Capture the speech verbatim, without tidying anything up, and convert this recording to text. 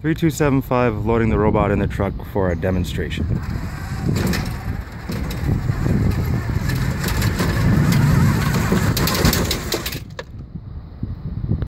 three two seven five loading the robot in the truck for a demonstration.